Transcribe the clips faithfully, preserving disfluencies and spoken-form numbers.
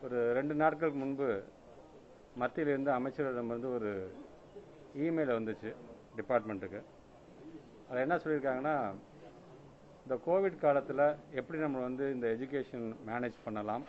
ஒரு ரெண்டு நாட்களுக்கு முன்பு மத்தியிலிருந்து அமைச்சரிடமிருந்து ஒரு இமெயில் வந்துச்சு டிபார்ட்மெண்ட்டுக்கு. அதில் என்ன சொல்லியிருக்காங்கன்னா, இந்த கோவிட் காலத்தில் எப்படி நம்ம வந்து இந்த எஜுகேஷன் மேனேஜ் பண்ணலாம்,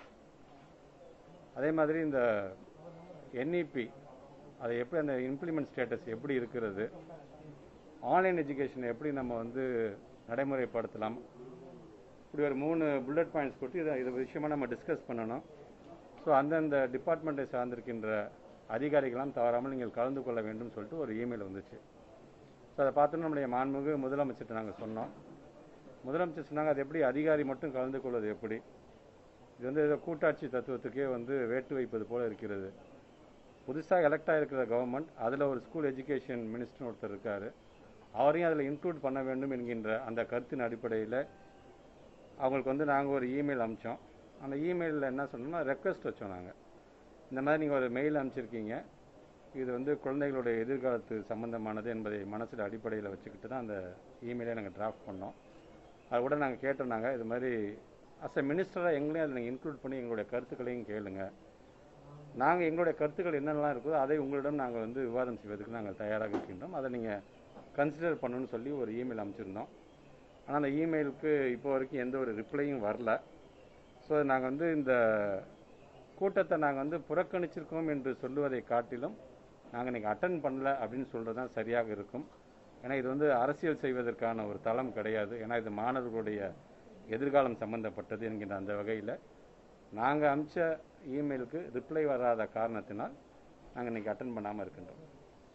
அதே மாதிரி இந்த என்இபி அதை எப்படி அந்த இம்ப்ளிமெண்ட் ஸ்டேட்டஸ் எப்படி இருக்கிறது, ஆன்லைன் எஜுகேஷனை எப்படி நம்ம வந்து நடைமுறைப்படுத்தலாம், இப்படி ஒரு மூணு புல்லட் பாயிண்ட்ஸ் கொடுத்து இதை இது விஷயமாக நம்ம டிஸ்கஸ் பண்ணணும். ஸோ அந்தந்த டிபார்ட்மெண்ட்டை சார்ந்திருக்கின்ற அதிகாரிகளாம் தவறாமல் நீங்கள் கலந்து கொள்ள வேண்டும் சொல்லிட்டு ஒரு இமெயில் வந்துச்சு. ஸோ அதை பார்த்து நம்முடைய மாண்புமிகு முதலமைச்சர்கிட்ட நாங்கள் சொன்னோம். முதலமைச்சர் சொன்னாங்க, அது எப்படி அதிகாரி மட்டும் கலந்து கொள்வது எப்படி, இது வந்து ஏதோ கூட்டாட்சி தத்துவத்துக்கே வந்து வேட்டு வைப்பது போல இருக்கிறது. புதுசாக எலெக்ட் ஆகிருக்கிற கவர்மெண்ட், அதில் ஒரு ஸ்கூல் எஜுகேஷன் மினிஸ்டர்னு ஒருத்தர் இருக்கார், அவரையும் அதில் இன்க்ளூட் பண்ண வேண்டும் என்கின்ற அந்த கருத்தின் அடிப்படையில் அவங்களுக்கு வந்து நாங்கள் ஒரு இமெயில் அனுப்பிச்சோம். அந்த இமெயிலில் என்ன சொன்னோம்னா, ரெக்வெஸ்ட் வச்சோம். நாங்கள் இந்த மாதிரி நீங்கள் ஒரு மெயில் அனுப்பிச்சிருக்கீங்க, இது வந்து குழந்தைகளுடைய எதிர்காலத்து சம்பந்தமானது என்பதை மனசில் அடிப்படையில் வச்சுக்கிட்டு தான் அந்த இமெயிலை நாங்கள் டிராஃப்ட் பண்ணோம். அதை கூட நாங்கள் கேட்டோம், நாங்கள் இது மாதிரி அஸ் எ மினிஸ்டராக எங்களையும் அதில் நீங்கள் இன்க்ளூட் பண்ணி எங்களுடைய கருத்துக்களையும் கேளுங்க, நாங்கள் எங்களுடைய கருத்துக்கள் என்னென்னலாம் இருக்குதோ அதை உங்களிடம் நாங்கள் வந்து விவாதம் செய்வதற்கு நாங்கள் தயாராக இருக்கின்றோம், அதை நீங்கள் கன்சிடர் பண்ணணும்னு சொல்லி ஒரு இமெயில் அனுப்பிச்சிருந்தோம். ஆனால் அந்த இமெயிலுக்கு இப்போ வரைக்கும் எந்த ஒரு ரிப்ளையும் வரல. ஸோ நாங்கள் வந்து இந்த கூட்டத்தை நாங்கள் வந்து புறக்கணிச்சிருக்கோம் என்று சொல்லுவதை காட்டிலும் நாங்கள் இன்றைக்கி அட்டன் பண்ணல அப்படின்னு சொல்கிறது தான் சரியாக இருக்கும். ஏன்னா இது வந்து அரசியல் செய்வதற்கான ஒரு தளம் கிடையாது. ஏன்னா இது மாணவர்களுடைய எதிர்காலம் சம்பந்தப்பட்டது என்கின்ற அந்த வகையில் நாங்கள் அனுப்பிச்ச இமெயிலுக்கு ரிப்ளை வராத காரணத்தினால் நாங்கள் இன்றைக்கி அட்டன் பண்ணாமல் இருக்கின்றோம்.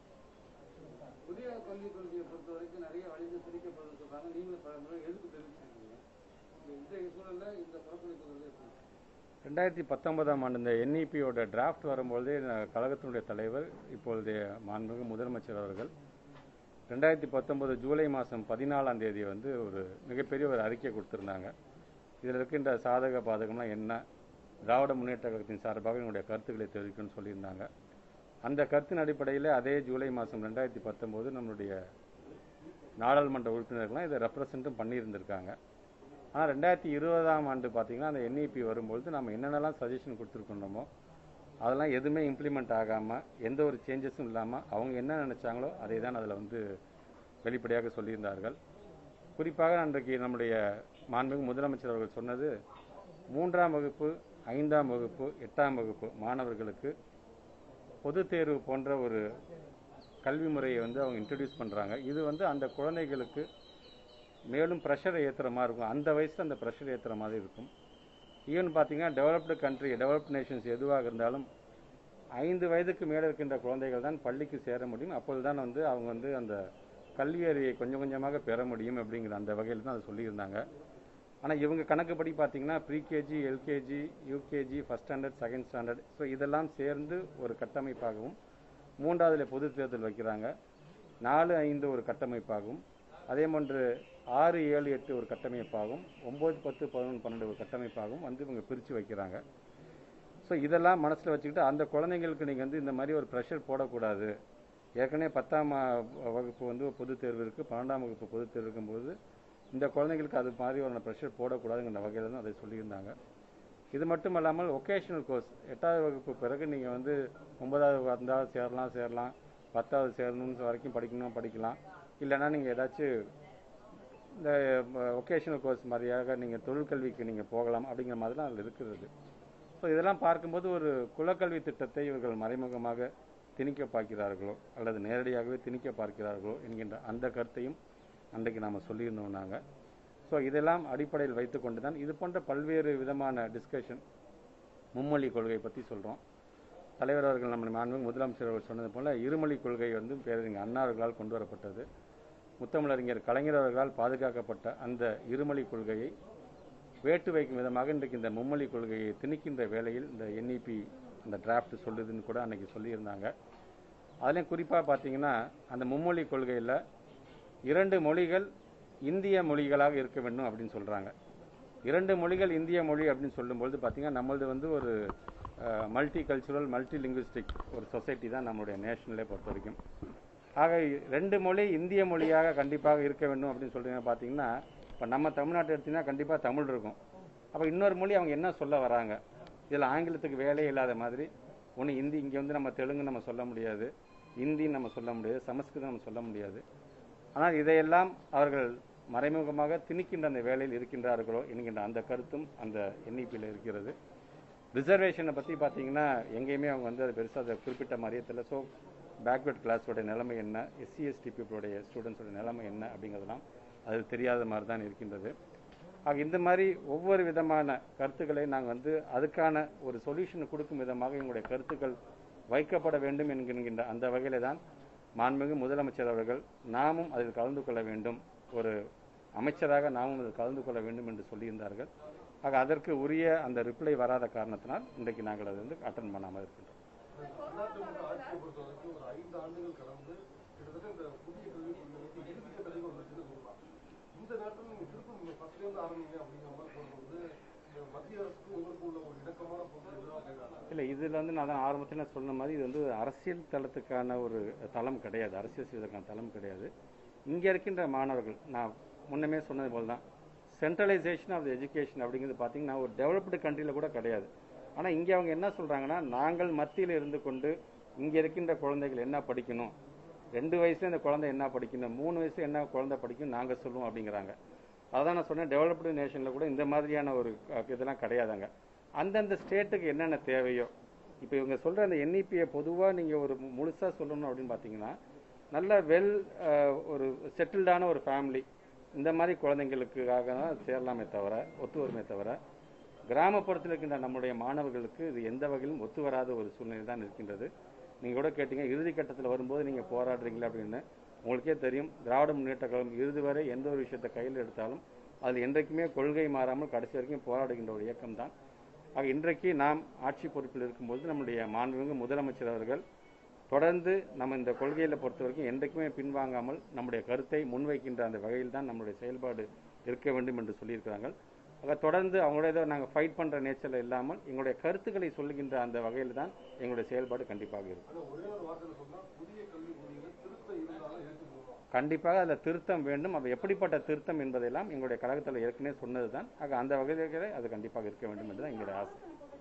புதிய கல்விக் கொள்கையை பொறுத்த வரைக்கும் நிறைய வழிகள் திணிக்கப்படுது சொல்றாங்க. நீங்களும் பல முறை எதிர்ப்பு தெரிவிச்சிருக்கீங்க. இன்றைய சூழலில் இந்த புறக்கணிப்பு ரெண்டாயிரத்தி பத்தொன்பதாம் ஆண்டு இந்த என்இபியோட டிராஃப்ட் வரும்பொழுதே கழகத்தினுடைய தலைவர் இப்பொழுதைய மாண்புமிகு முதலமைச்சர் அவர்கள் ரெண்டாயிரத்தி பத்தொன்பது ஜூலை மாதம் பதினாலாம் தேதி வந்து ஒரு மிகப்பெரிய ஒரு அறிக்கை கொடுத்துருந்தாங்க. இதில் இருக்கின்ற சாதக பாதகம்லாம் என்ன, திராவிட முன்னேற்ற கழகத்தின் சார்பாக என்னுடைய கருத்துக்களை தெரிவிக்கணும்னு சொல்லியிருந்தாங்க. அந்த கருத்தின் அடிப்படையில் அதே ஜூலை மாதம் ரெண்டாயிரத்தி பத்தொம்போது நம்மளுடைய நாடாளுமன்ற உறுப்பினர்கள்லாம் இதை ரெப்ரசன்ட்டும் பண்ணியிருந்திருக்காங்க. ஆனால் ரெண்டாயிரத்தி இருபதாம் ஆண்டு பார்த்தீங்கன்னா அந்த என்இபி வரும்பொழுது நம்ம என்னென்னலாம் சஜஷன் கொடுத்துருக்கணுமோ அதெல்லாம் எதுவுமே இம்ப்ளிமெண்ட் ஆகாமல் எந்த ஒரு சேஞ்சஸும் இல்லாமல் அவங்க என்ன நினச்சாங்களோ அதை தான் அதில் வந்து வெளிப்படையாக சொல்லியிருந்தார்கள். குறிப்பாக அன்றைக்கு நம்முடைய மாண்புமிகு முதலமைச்சர் அவர்கள் சொன்னது, மூன்றாம் வகுப்பு, ஐந்தாம் வகுப்பு, எட்டாம் வகுப்பு மாணவர்களுக்கு பொது தேர்வு போன்ற ஒரு கல்வி முறையை வந்து அவங்க இன்ட்ரடியூஸ் பண்ணுறாங்க. இது வந்து அந்த குழந்தைகளுக்கு மேலும் ப்ரெஷரை ஏற்றுற மாதிரி இருக்கும். அந்த வயசில் அந்த ப்ரெஷர் ஏற்றுற மாதிரி இருக்கும். ஈவன் பார்த்தீங்கன்னா டெவலப்டு கண்ட்ரி, டெவலப்டு நேஷன்ஸ் எதுவாக இருந்தாலும் ஐந்து வயதுக்கு மேலே இருக்கின்ற குழந்தைகள் தான் பள்ளிக்கு சேர முடியும். அப்போது தான் வந்து அவங்க வந்து அந்த கல்வி அறிவை கொஞ்சம் கொஞ்சமாக பெற முடியும் அப்படிங்கிற அந்த வகையில் தான் அதை சொல்லியிருந்தாங்க. ஆனால் இவங்க கணக்குப்படி பார்த்தீங்கன்னா pre KG, LKG, UKG, first standard, second standard, so இதெல்லாம் சேர்ந்து ஒரு கட்டமைப்பாகவும், மூன்றாவதுல பொது தேர்தல் வைக்கிறாங்க, நாலு ஐந்து ஒரு கட்டமைப்பாகவும், அதே போன்று ஆறு ஏழு எட்டு ஒரு கட்டமைப்பாகவும், ஒம்பது பத்து பதினொன்று பன்னெண்டு ஒரு கட்டமைப்பாகவும் வந்து இவங்க பிரித்து வைக்கிறாங்க. ஸோ இதெல்லாம் மனசில் வச்சுக்கிட்டு அந்த குழந்தைங்களுக்கு நீங்கள் வந்து இந்த மாதிரி ஒரு ப்ரெஷர் போடக்கூடாது. ஏற்கனவே பத்தாம் வகுப்பு வந்து பொது தேர்வு இருக்குது, பன்னெண்டாம் வகுப்பு பொது தேர்வு இருக்கும்போது இந்த குழந்தைங்களுக்கு அது மாதிரி ஒரு ப்ரெஷர் போடக்கூடாதுங்கிற வகையில் தான் அதை சொல்லியிருந்தாங்க. இது மட்டும் இல்லாமல் ஒகேஷனல் கோர்ஸ் எட்டாவது வகுப்பு பிறகு நீங்கள் வந்து ஒன்பதாவது வந்தால் சேரலாம் சேரலாம் பத்தாவது சேரணும்னு வரைக்கும் படிக்கணும் படிக்கலாம், இல்லைன்னா நீங்கள் ஏதாச்சும் இந்த ஒகேஷனல் கோர்ஸ் மாதிரியாக நீங்கள் தொழிற்கல்விக்கு நீங்கள் போகலாம் அப்படிங்கிற மாதிரிலாம் அதில் இருக்கிறது. ஸோ இதெல்லாம் பார்க்கும்போது ஒரு குலக்கல்வி திட்டத்தை இவர்கள் மறைமுகமாக திணிக்க பார்க்கிறார்களோ அல்லது நேரடியாகவே திணிக்க பார்க்கிறார்களோ என்கின்ற அந்த கருத்தையும் அன்றைக்கு நாம் சொல்லியிருந்தோம் நாங்கள். ஸோ இதெல்லாம் அடிப்படையில் வைத்து கொண்டு தான் இது போன்ற பல்வேறு விதமான டிஸ்கஷன், மும்மொழி கொள்கை பற்றி சொல்கிறோம். தலைவர் அவர்கள் நம்ம மாண்புமிகு முதலமைச்சர் அவர்கள் சொன்னது போல் இருமொழி கொள்கை வந்து பேரறிஞர் அண்ணா அவர்களால் கொண்டு வரப்பட்டது. முத்தமிழறிஞர் கலைஞர் அவர்களால் பாதுகாக்கப்பட்ட அந்த இருமொழி கொள்கையை வேட்டு வைக்கும் விதமாக இன்றைக்கு இந்த மும்மொழி கொள்கையை திணிக்கின்ற வேளையில் இந்த என்இபி அந்த டிராஃப்ட் சொல்லுதுன்னு கூட அன்றைக்கி சொல்லியிருந்தாங்க. அதுலேயும் குறிப்பாக பார்த்தீங்கன்னா அந்த மும்மொழி கொள்கையில் இரண்டு மொழிகள் இந்திய மொழிகளாக இருக்க வேண்டும் அப்படின்னு சொல்கிறாங்க. இரண்டு மொழிகள் இந்திய மொழி அப்படின்னு சொல்லும்பொழுது பார்த்திங்கன்னா நம்மளது வந்து ஒரு மல்டி கல்ச்சுரல் மல்டி லிங்குவிஸ்டிக் ஒரு சொசைட்டி தான் நம்மளுடைய நேஷனலே பொறுத்த வரைக்கும். ஆக ரெண்டு மொழி இந்திய மொழியாக கண்டிப்பாக இருக்க வேண்டும் அப்படின்னு சொல்கிறீங்க. பார்த்தீங்கன்னா இப்போ நம்ம தமிழ்நாட்டை எடுத்திங்கன்னா கண்டிப்பாக தமிழ் இருக்கும். அப்போ இன்னொரு மொழி அவங்க என்ன சொல்ல வராங்க? இதில் ஆங்கிலத்துக்கு வேலையே இல்லாத மாதிரி ஒன்று ஹிந்தி, இங்கே வந்து நம்ம தெலுங்கு நம்ம சொல்ல முடியாது, ஹிந்தின்னு நம்ம சொல்ல முடியாது, சமஸ்கிருதம் நம்ம சொல்ல முடியாது. ஆனால் இதையெல்லாம் அவர்கள் மறைமுகமாக திணிக்கின்ற அந்த வேலையில் இருக்கின்றார்களோ என்கின்ற அந்த கருத்தும் அந்த என்இபியில் இருக்கிறது. ரிசர்வேஷனை பற்றி பார்த்தீங்கன்னா எங்கேயுமே அவங்க வந்து அது பெருசாக அதை குறிப்பிட்ட மாதிரியே தெரியல. ஸோ பேக்வர்ட் கிளாஸோட நிலைமை என்ன, எஸ்சி எஸ்டி பீப்புளுடைய ஸ்டூடெண்ட்ஸோட நிலைமை என்ன அப்படிங்கிறதெல்லாம் அது தெரியாத மாதிரி தான் இருக்கின்றது. ஆக இந்த மாதிரி ஒவ்வொரு விதமான கருத்துக்களை நாங்கள் வந்து அதுக்கான ஒரு சொல்யூஷன் கொடுக்கும் விதமாக எங்களுடைய கருத்துக்கள் வைக்கப்பட வேண்டும் என்கின்ற அந்த வகையில் தான் மாண்புமிகு முதலமைச்சர் அவர்கள் நாமும் அதில் கலந்து கொள்ள வேண்டும், ஒரு அமைச்சராக நாமும் அதில் கலந்து கொள்ள வேண்டும் என்று சொல்லியிருந்தார்கள். ஆக அதற்கு உரிய அந்த ரிப்ளை வராத காரணத்தினால் இன்றைக்கு நாங்கள் அதை வந்து அட்டன் பண்ணாமல் இருக்கின்றோம். இல்லை, இதில் வந்து நான் தான் ஆரம்பத்தில் சொன்ன மாதிரி இது வந்து அரசியல் தளத்துக்கான ஒரு தளம் கிடையாது, அரசியல் செய்வதற்கான தளம் கிடையாது. இங்கே இருக்கின்ற மாணவர்கள், நான் முன்னமே சொன்னது போல் தான், சென்ட்ரலைசேஷன் ஆஃப் த எஜுகேஷன் அப்படிங்கிறது பார்த்தீங்கன்னா ஒரு டெவலப்டு கண்ட்ரியில் கூட கிடையாது. ஆனால் இங்கே அவங்க என்ன சொல்கிறாங்கன்னா, நாங்கள் மத்தியில் இருந்து கொண்டு இங்கே இருக்கின்ற குழந்தைகள் என்ன படிக்கணும், ரெண்டு வயசுல இந்த குழந்தை என்ன படிக்கணும், மூணு வயசு என்ன குழந்தை படிக்கணும் நாங்கள் சொல்லுவோம் அப்படிங்கிறாங்க. அதான் நான் சொன்னேன், டெவலப்டு நேஷனில் கூட இந்த மாதிரியான ஒரு இதெல்லாம் கிடையாதாங்க. அந்தந்த ஸ்டேட்டுக்கு என்னென்ன தேவையோ, இப்போ இவங்க சொல்கிற அந்த என்இபியை பொதுவாக நீங்கள் ஒரு முழுசாக சொல்லணும் அப்படின்னு பார்த்தீங்கன்னா, நல்ல வெல் ஒரு செட்டில்டான ஒரு ஃபேமிலி இந்த மாதிரி குழந்தைங்களுக்காக தான் சேரலாமே தவிர, ஒத்து வருமே தவிர, கிராமப்புறத்தில் இருக்கின்ற நம்முடைய மாணவர்களுக்கு இது எந்த வகையிலும் ஒத்து வராத ஒரு சூழ்நிலை தான் இருக்கின்றது. நீங்கள் கூட கேட்டீங்க இறுதி கட்டத்தில் வரும்போது நீங்கள் போராடுறீங்களா அப்படின்னு. உங்களுக்கே தெரியும், திராவிட முன்னேற்ற கழகம் இறுதி வரை எந்த ஒரு விஷயத்தை கையில் எடுத்தாலும் அதில் என்றைக்குமே கொள்கை மாறாமல் கடைசி வரைக்கும் போராடுகின்ற ஒரு இயக்கம் தான். ஆக இன்றைக்கு நாம் ஆட்சி பொறுப்பில் இருக்கும்போது நம்முடைய மாண்புமிகு முதலமைச்சர் அவர்கள் தொடர்ந்து நம்ம இந்த கொள்கையில் பொறுத்த வரைக்கும் என்றைக்குமே பின்வாங்காமல் நம்முடைய கருத்தை முன்வைக்கின்ற அந்த வகையில் தான் நம்முடைய செயல்பாடு இருக்க வேண்டும் என்று சொல்லியிருக்கிறாங்க. ஆக தொடர்ந்து அவங்களோட ஏதோ நாங்கள் ஃபைட் பண்ணுற நேச்சரில் இல்லாமல் எங்களுடைய கருத்துக்களை சொல்லுகின்ற அந்த வகையில் தான் எங்களுடைய செயல்பாடு கண்டிப்பாக இருக்கும். கண்டிப்பாக அதில் திருத்தம் வேண்டும். அது எப்படிப்பட்ட திருத்தம் என்பதெல்லாம் எங்களுடைய கழகத்தில் ஏற்கனவே சொன்னது தான். ஆக அந்த வகையில் அது கண்டிப்பாக இருக்க வேண்டும் என்று தான் எங்களுடைய ஆசை.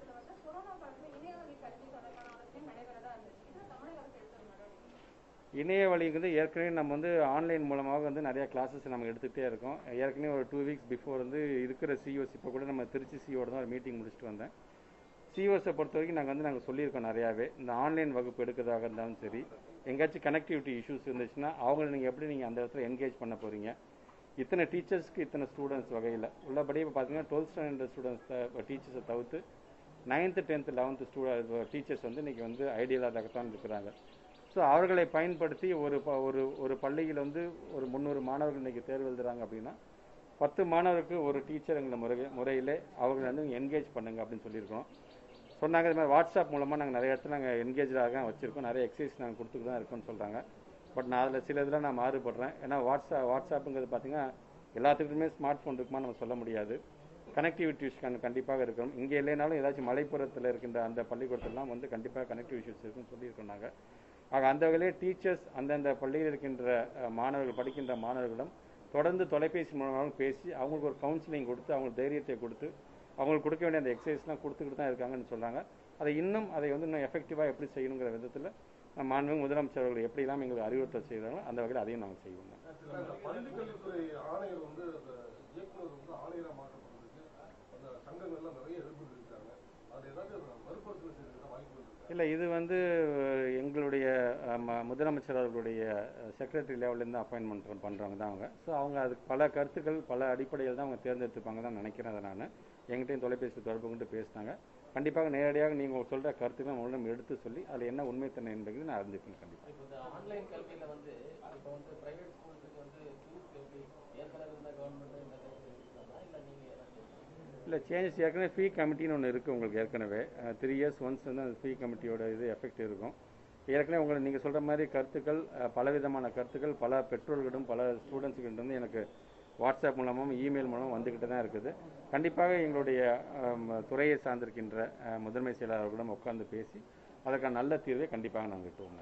இணைய வழிங்கிறது ஏற்கனவே நம்ம வந்து ஆன்லைன் மூலமாக வந்து நிறைய கிளாஸஸ் நம்ம எடுத்துகிட்டே இருக்கோம். ஏற்கனவே ஒரு டூ வீக்ஸ் பிஃபோர் வந்து இருக்கிற சிஓஸ், இப்போ கூட நம்ம திருச்சி சிஓட தான் ஒரு மீட்டிங் முடிச்சுட்டு வந்தேன். சிஓஸை பொறுத்த வரைக்கும் நாங்கள் வந்து நாங்கள் சொல்லியிருக்கோம் நிறையாவே, இந்த ஆன்லைன் வகுப்பு எடுக்கிறதாக இருந்தாலும் சரி, எங்கேயாச்சும் கனெக்டிவிட்டி இஷ்யூஸ் இருந்துச்சுன்னா அவங்களை நீங்கள் எப்படி நீங்கள் அந்த இடத்துல என்கேஜ் பண்ண போகிறீங்க, இத்தனை டீச்சர்ஸ்க்கு இத்தனை ஸ்டூடெண்ட்ஸ் வகையில் உள்ளபடி இப்போ பார்த்தீங்கன்னா டுவெல்த் ஸ்டாண்டர்ட் ஸ்டூடெண்ட்ஸ் டீச்சர்ஸை தவிர்த்து ninth tenth eleventh student teachers வந்து இன்றைக்கி வந்து ஐடியலாகத்தான் இருக்கிறாங்க. ஸோ அவர்களை பயன்படுத்தி ஒரு ஒரு ஒரு பள்ளியில் வந்து ஒரு முந்நூறு மாணவர்கள் இன்றைக்கி தேர்வு எழுதுகிறாங்க அப்படின்னா பத்து மாணவருக்கு ஒரு டீச்சருங்கிற முறை முறையிலே அவர்களை வந்து என்கேஜ் பண்ணுங்க அப்படின்னு சொல்லியிருக்கோம். சொன்னாங்க இது மாதிரி வாட்ஸ்அப் மூலமாக நாங்கள் நிறைய இடத்துல நாங்கள் என்கேஜாக வச்சுருக்கோம், நிறைய எக்ஸசைஸ் நாங்கள் கொடுத்துட்டு தான் இருக்கோம்னு சொல்கிறாங்க. பட் நான் அதில் சில இதில் நான் மாறுபடுறேன். ஏன்னா வாட்ஸ்அப் வாட்ஸ்அப்புங்கிறது பார்த்தீங்கன்னா எல்லாத்துக்குமே ஸ்மார்ட் ஃபோன் இருக்குமா நம்ம சொல்ல முடியாது. கனெக்டிவிட்டி இஷ்யூஸ் கண்டிப்பாக இருக்கணும். இங்கே இல்லைனாலும் ஏதாச்சும் மலைப்புறத்தில் இருக்கின்ற அந்த பள்ளிக்கூடத்திலாம் வந்து கண்டிப்பாக கனெக்டிவ் இஷ்யூஸ் இருக்குன்னு சொல்லியிருக்கோம் நாங்கள். ஆக அந்த வகையிலே டீச்சர்ஸ் அந்தந்த பள்ளியில் இருக்கின்ற மாணவர்கள் படிக்கின்ற மாணவர்களிடம் தொடர்ந்து தொலைபேசி மூலமாக பேசி அவங்களுக்கு ஒரு கவுன்சிலிங் கொடுத்து அவங்களுக்கு தைரியத்தை கொடுத்து அவங்களுக்கு கொடுக்க வேண்டிய அந்த எக்ஸசைஸ்லாம் கொடுத்துக்கிட்டு தான் இருக்காங்கன்னு சொல்கிறாங்க. அதை இன்னும் அதை வந்து இன்னும் எஃபெக்டிவாக எப்படி செய்யணுங்கிற விதத்தில் மாண்புமிகு முதலமைச்சர் அவர்கள் எப்படிலாம் எங்களுக்கு அறிவுறுத்தல் செய்கிறாங்களோ அந்த வகையில் அதையும் நாங்கள் செய்வோம். பள்ளிக்கல்வித்துறை ஆணையர் வந்து அந்த இயக்குநர் வந்து ஆணையராக மாற்றப்படுறதுக்கு அந்த சங்கங்கள்லாம் நிறைய எதிர்ப்பு இருக்காங்க. அது ஏதாவது மறுபரிசீலனை செய்யறதுக்கு வாய்ப்பு இருக்கு? இல்லை, இது வந்து எங்களுடைய முதலமைச்சர் அவர்களுடைய செக்ரட்டரி லெவல்லேருந்து அப்பாயின்மெண்ட் பண்ணுறவங்க தான் அவங்க. ஸோ அவங்க அதுக்கு பல கருத்துக்கள் பல அடிப்படையில் தான் அவங்க தேர்ந்தெடுத்துப்பாங்க தான் நினைக்கிறேன். அதை நான் எங்கிட்டையும் தொலைபேசி தொடர்பு கொண்டு பேசினாங்க. கண்டிப்பாக நேரடியாக நீங்கள் சொல்கிற கருத்துக்களை உங்களிடம் எடுத்து சொல்லி அதில் என்ன உண்மைத்தன்மை என்பது நான் அறிஞ்சிப்பேன். கண்டிப்பாக இப்போ இந்த ஆன்லைன் கல்வியில் வந்து இப்போ வந்து பிரைவேட் ஸ்கூல்ஸுக்கு வந்து ஃபீஸ் எப்படி ஏற்கனவே இருந்த கவர்மெண்ட் இந்த இல்லை நீங்கள் இல்லை சேஞ்சஸ் ஏற்கனவே ஃபீ கமிட்டின்னு ஒன்று இருக்குது உங்களுக்கு. ஏற்கனவே த்ரீ இயர்ஸ் ஒன்ஸ் வந்து அந்த ஃபீ கமிட்டியோட இது எஃபெக்ட் இருக்கும். ஏற்கனவே உங்களை நீங்கள் சொல்கிற மாதிரி கருத்துக்கள் பலவிதமான கருத்துக்கள் பல பெற்றோர்களிடம் பல ஸ்டூடெண்ட்ஸுக்கிட்ட இருந்து எனக்கு வாட்ஸ்அப் மூலமும் இமெயில் மூலமும் வந்துக்கிட்டு தான் இருக்குது. கண்டிப்பாக எங்களுடைய துறையை சார்ந்திருக்கின்ற முதன்மை செயலாளர்களிடம் உட்கார்ந்து பேசி அதற்கான நல்ல தீர்வை கண்டிப்பாக நாங்கள் கிட்டுவோங்க.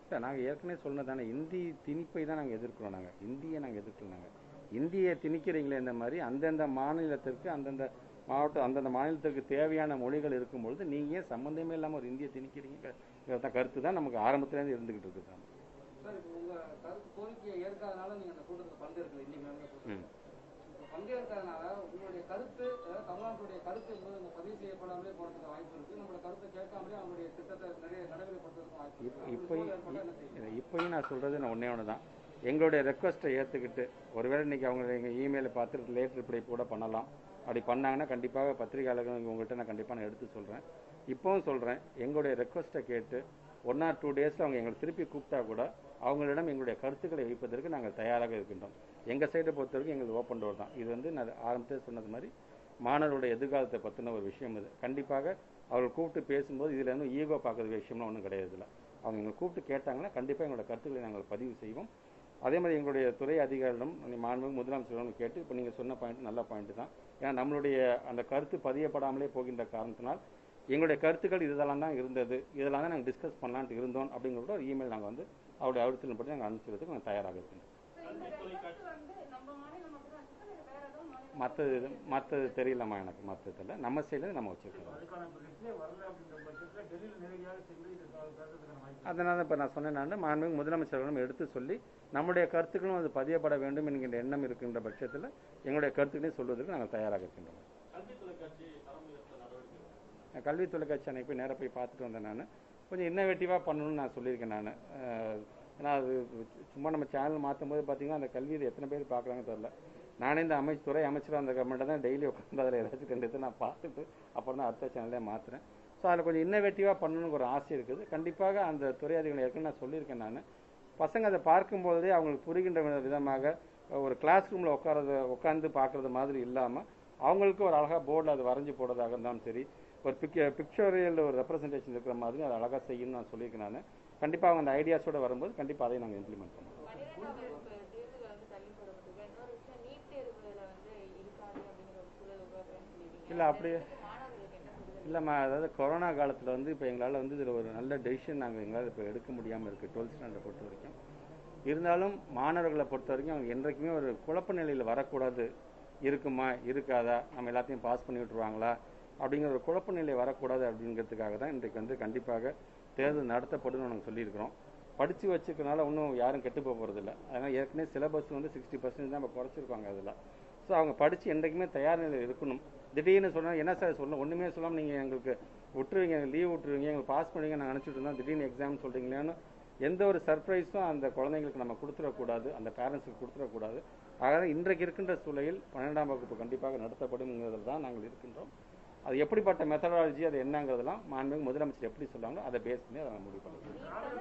இல்லை, நாங்கள் ஏற்கனவே சொன்னது தானே, இந்தி திணிப்பை தான் நாங்கள் எதிர்க்கிறோம். நாங்கள் இந்தியை நாங்கள் எதிர்க்கல. நாங்கள் இந்தியை திணிக்கிறீங்களே இந்த மாதிரி அந்தந்த மாநிலத்திற்கு அந்தந்த மாவட்டம் அந்தந்த மாநிலத்திற்கு தேவையான மொழிகள் இருக்கும்பொழுது நீங்கள் ஏன் சம்மந்தமே இல்லாமல் ஒரு இந்தியை திணிக்கிறீங்க கருத்து தான் நமக்கு ஆரம்பத்துலேருந்து இருந்துக்கிட்டு இருக்குது தான். சார், இப்போ உங்கள் கருத்து கோரிக்கையை ஏற்காதனால நீங்கள் அந்த கூட்டத்தில் பங்கேற்கல. இன்னைக்கு ம் பங்கேற்காதனால உங்களுடைய கருத்து, அதாவது தமிழ்நாட்டுடைய கருத்து என்பது அந்த பதிவு செய்யப்படாமலே போறதுக்கு வாய்ப்பு இருக்கு. நம்மளோட கருத்தை கேட்காமலே அவங்களுடைய திட்டத்தை நிறைய நடைமுறைப்படுத்துறதுக்கு வாய்ப்பு இருக்கு. இப்போயும் இப்போயும் நான் சொல்கிறது நான் ஒன்றே ஒன்று தான், எங்களுடைய ரெக்வஸ்ட்டை ஏற்றுக்கிட்டு ஒருவேளை இன்றைக்கி அவங்க எங்கள் இமெயிலை பார்த்துட்டு லேட் ரிப்ளை கூட பண்ணலாம். அப்படி பண்ணாங்கன்னா கண்டிப்பாக பத்திரிகையாளர்கள் உங்கள்கிட்ட நான் கண்டிப்பாக நான் எடுத்து சொல்கிறேன். இப்போவும் சொல்கிறேன், எங்களுடைய ரெக்வஸ்ட்டை கேட்டு ஒன் ஆர் டூ டேஸில் அவங்க எங்களை திருப்பி கூப்பிட்டா கூட அவங்களிடம் எங்களுடைய கருத்துக்களை வைப்பதற்கு நாங்கள் தயாராக இருக்கின்றோம். எங்கள் சைடை பொறுத்த வரைக்கும் எங்களுக்கு ஓப்பன் டோர் தான். இது வந்து நான் ஆரம்பத்தில் சொன்னது மாதிரி மாணவருடைய எதிர்காலத்தை பற்றின ஒரு விஷயம். இது கண்டிப்பாக அவர்கள் கூப்பிட்டு பேசும்போது இதில் வந்து ஈகோ பார்க்குற விஷயம்லாம் ஒன்றும் கிடையாது. இல்லை, அவங்க எங்களை கூப்பிட்டு கேட்டாங்கன்னா கண்டிப்பாக எங்களோட கருத்துக்களை நாங்கள் பதிவு செய்வோம். அதே மாதிரி எங்களுடைய துறை அதிகாரிடம் மாண்புமிகு முதலமைச்சரிடம் கேட்டு இப்போ நீங்கள் சொன்ன பாயிண்ட் நல்ல பாயிண்ட் தான். ஏன்னா நம்மளுடைய அந்த கருத்து பதியப்படாமலே போகின்ற காரணத்தினால் எங்களுடைய கருத்துக்கள் இதெல்லாம் தான் இருந்தது, இதெல்லாம் தான் நாங்கள் டிஸ்கஸ் பண்ணலான்ட்டு இருந்தோம் அப்படிங்கிற ஒரு இமெயில் நாங்கள் வந்து அவருடைய அழுத்தத்தின் படி நாங்கள் அனுப்பிச்சுறதுக்கு நாங்கள் தயாராக இருக்கோம். மற்றது மற்றது தெரியலம்மா எனக்கு, மற்றதில்லை நம்ம சைடில் நம்ம வச்சுருக்கோம். அதனால இப்போ நான் சொன்னேன், நான் மாண்புமிகு முதலமைச்சர்களும் எடுத்து சொல்லி நம்முடைய கருத்துக்களும் அது பதியப்பட வேண்டும் என்கின்ற எண்ணம் இருக்கின்ற பட்சத்தில் எங்களுடைய கருத்துக்களையும் சொல்வதற்கு நாங்கள் தயாராக இருக்கின்றோம். கல்வி தொலைக்காட்சி அன்னைக்கு போய் நேராக போய் பார்த்துட்டு வந்தேன். நான் கொஞ்சம் இன்னோவேட்டிவாக பண்ணணும்னு நான் சொல்லியிருக்கேன். நான் ஏன்னா அது சும்மா நம்ம சேனல் மாற்றும் போது பார்த்தீங்கன்னா அந்த கல்வியை எத்தனை பேர் பார்க்குறாங்கன்னு தெரியல. நானே இந்த அமைச்சு துறை அமைச்சராக அந்த கவர்மெண்ட்டை தான் டெய்லி உட்காந்து அதில் ஏதாச்சும் ரெண்டு எடுத்து நான் பார்த்துட்டு அப்புறம் தான் அடுத்த சேனலே மாற்றுறேன். ஸோ அதில் கொஞ்சம் இன்னோவேட்டிவாக பண்ணணுன்னு ஒரு ஆசை இருக்குது. கண்டிப்பாக அந்த துறை அதிகாரிகள் ஏற்கனவே நான் சொல்லியிருக்கேன். நான் பசங்க அதை பார்க்கும்போதே அவங்களுக்கு புரிகின்ற விதமாக ஒரு கிளாஸ் ரூமில் உட்காரது உட்காந்து பார்க்குறது மாதிரி இல்லாமல் அவங்களுக்கு ஒரு அழகாக போர்டில் அது வரைஞ்சி போடுறதாக இருந்தாலும் சரி, ஒரு பிக் பிக்சோரியல் ஒரு ரெப்ரசன்டேஷன் இருக்கிற மாதிரி அதை அழகாக செய்யணும்னு நான் சொல்லியிருக்கேன். நான் கண்டிப்பாக அவங்க அந்த ஐடியாஸோடு வரும்போது கண்டிப்பாக அதை நாங்கள் இம்ப்ளிமெண்ட் பண்ணுவோம். இல்லை அப்படி இல்லைம்மா, அதாவது கொரோனா காலத்தில் வந்து இப்போ எங்களால் வந்து இதில் ஒரு நல்ல டெசிஷன் நாங்கள் எங்களால் இப்போ எடுக்க முடியாமல் இருக்குது டுவெல்த் ஸ்டாண்டர்ட் பொறுத்த வரைக்கும். இருந்தாலும் மாணவர்களை பொறுத்த வரைக்கும் அவங்க என்றைக்குமே ஒரு குழப்ப நிலையில் வரக்கூடாது. இருக்குமா இருக்காதா, நம்ம எல்லாத்தையும் பாஸ் பண்ணி விட்டுருவாங்களா அப்படிங்கிற ஒரு குழப்ப நிலை வரக்கூடாது அப்படிங்கிறதுக்காக தான் இன்றைக்கு வந்து கண்டிப்பாக தேர்தல் நடத்தப்படும் நாங்கள் சொல்லியிருக்கிறோம். படித்து வச்சுக்கிறனால ஒன்றும் யாரும் கெட்டு போக போகிறதில்ல. அதனால் ஏற்கனவே சிலபஸ் வந்து சிக்ஸ்டி பர்சன்டேஜ் தான் இப்போ குறைச்சிருக்காங்க. அதில் ஸோ அவங்க படித்து என்றைக்குமே தயார் நிலையில் இருக்கணும். திடீர்னு சொன்னால் என்ன சார் சொல்லணும், ஒன்றுமே சொல்லாமல் நீங்கள் எங்களுக்கு விட்டுருவீங்க, லீவ் விட்டுருவீங்க, எங்களுக்கு பாஸ் பண்ணுவீங்க நாங்கள் நினச்சிட்டு இருந்தோம், திடீர்னு எக்ஸாம் சொல்கிறீங்களேன்னு எந்த ஒரு சர்ப்ரைஸும் அந்த குழந்தைங்களுக்கு நம்ம கொடுத்துடக்கூடாது, அந்த பேரண்ட்ஸுக்கு கொடுத்துடக்கூடாது. ஆக இன்றைக்கு இருக்கின்ற சூழலில் பன்னெண்டாம் வகுப்பு கண்டிப்பாக நடத்தப்படும்ங்கிறதுல தான் நாங்கள் இருக்கின்றோம். அது எப்படிப்பட்ட மெத்தடாலஜி அது என்னங்கிறதெல்லாம் மாண்புமிகு முதலமைச்சர் எப்படி சொல்லாங்களோ அதை பேஸ் பண்ணி அதை முடிவு பண்ணுவோம்.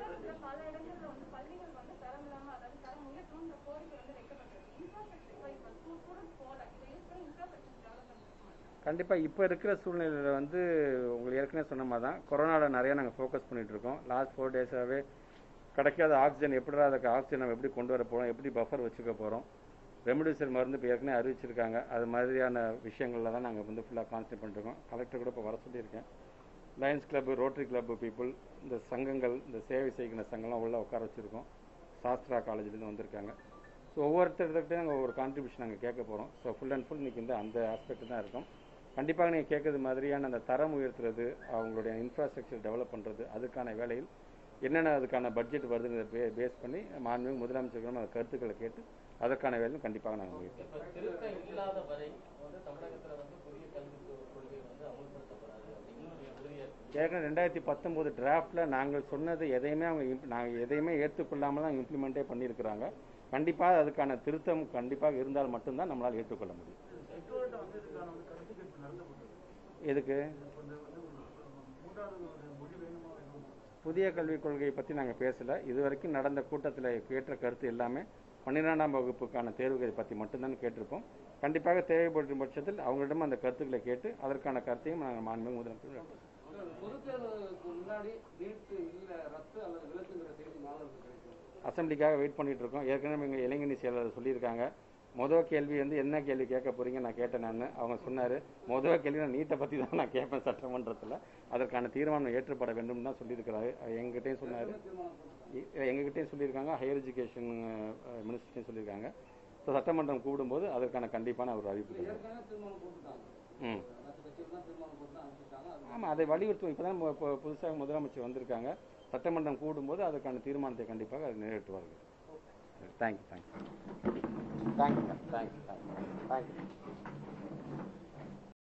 கண்டிப்பாக இப்போ இருக்கிற சூழ்நிலையில் வந்து உங்களுக்கு ஏற்கனவே சொன்ன மாதிரி தான் கொரோனாவில் நிறையா நாங்கள் ஃபோக்கஸ் பண்ணிகிட்டு இருக்கோம். லாஸ்ட் ஃபோர் டேஸாகவே கிடைக்காத ஆக்சிஜன் எப்படி அதுக்கு ஆக்சிஜன் நம்ம எப்படி கொண்டு வர போகிறோம், எப்படி பஃபர் வச்சுக்க போகிறோம், ரெம்டெசிவிர் மருந்து இப்போ ஏற்கனவே அறிவிச்சிருக்காங்க. அது மாதிரியான விஷயங்களில் தான் நாங்கள் வந்து ஃபுல்லாக கான்சன்ட்ரேட் பண்ணிருக்கோம். கலெக்டர் கூட இப்போ வர சொல்லியிருக்கேன். Lions Club, Rotary Club people, இந்த சங்கங்கள், இந்த சேவை செய்கிற சங்கம்லாம் உள்ளே உட்கார வச்சுருக்கோம். சாஸ்திரா காலேஜ்லேருந்து வந்திருக்காங்க. ஸோ ஒவ்வொருத்தர்கிட்டையும் நாங்கள் ஒரு கான்ட்ரிபியூஷன் நாங்கள் கேட்க போகிறோம். ஸோ ஃபுல் அண்ட் ஃபுல் இன்றைக்கி இந்த அந்த ஆஸ்பெக்ட் தான் இருக்கும். கண்டிப்பாக நீங்கள் கேட்குறது மாதிரியான அந்த தரம் உயர்த்துறது, அவங்களுடைய இன்ஃப்ராஸ்ட்ரக்சர் டெவலப் பண்ணுறது, அதுக்கான வேலையில் என்னென்ன அதுக்கான பட்ஜெட் வருதுங்கிறத பே பேஸ் பண்ணி மாண்புமிகு முதலமைச்சர்களும் அந்த கருத்துக்களை கேட்டு அதற்கான வேலையும் கண்டிப்பாக நாங்கள் முயற்சி. ஏற்கனவே ரெண்டாயிரத்தி பத்தொம்போது டிராஃப்டில் நாங்கள் சொன்னது எதையுமே அவங்க நாங்கள் எதையுமே ஏற்றுக்கொள்ளாமல் தான் இம்ப்ளிமெண்ட்டே பண்ணியிருக்கிறாங்க. கண்டிப்பாக அதுக்கான திருத்தம் கண்டிப்பாக இருந்தால் மட்டும்தான் நம்மளால் ஏற்றுக்கொள்ள முடியும். எதுக்கு புதிய கல்விக் கொள்கையை பற்றி நாங்கள் பேசலை. இது வரைக்கும் நடந்த கூட்டத்தில் கேட்ட கருத்து எல்லாமே பன்னிரெண்டாம் வகுப்புக்கான தேர்வுகளை பற்றி மட்டும்தான் கேட்டிருப்போம். கண்டிப்பாக தேவைப்படும் பட்சத்தில் அவங்களிடம் அந்த கருத்துக்களை கேட்டு அதற்கான கருத்தையும் நாங்கள் மாண்புமிகு முதலமைச்சர் அசம்பிளிக்காக வெயிட் பண்ணிட்டு இருக்கோம். ஏற்கனவே எங்கள் இளைஞரணி செயலாளர் சொல்லியிருக்காங்க, மொதல் கேள்வி வந்து என்ன கேள்வி கேட்க போறீங்க நான் கேட்டேன். நான் அவங்க சொன்னார் மொதல் கேள்வி நான் நீட்டை பற்றி தான் நான் கேட்பேன் சட்டமன்றத்தில், அதற்கான தீர்மானம் ஏற்றப்பட வேண்டும் தான் சொல்லியிருக்கிறாரு. எங்ககிட்டையும் சொன்னார், எங்ககிட்டையும் சொல்லியிருக்காங்க, ஹையர் எஜுகேஷன் மினிஸ்டர்டையும் சொல்லியிருக்காங்க. ஸோ சட்டமன்றம் கூடும்போது அதற்கான கண்டிப்பான ஒரு அறிவிப்பு தருவாங்க. ம் ஆமாம், அதை வலியுறுத்துவோம். இப்போ தான் இப்போ புதுசாக முதலமைச்சர் வந்திருக்காங்க. சட்டமன்றம் கூடும்போது அதற்கான தீர்மானத்தை கண்டிப்பாக அதை நிறைவேற்றுவார்கள். Thank you thank you thank you thank you thank you thank you